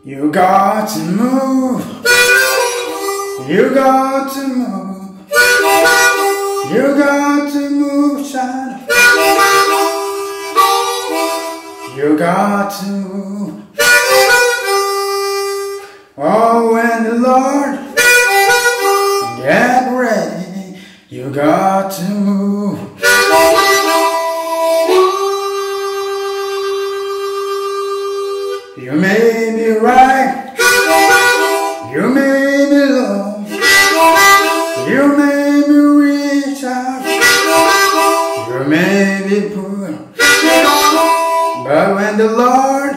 You got to move. You got to move. You got to move, child. You got to move. Oh, when the Lord get ready, you got to move. You may be right, you may be low, you may be rich, you may be poor, but when the Lord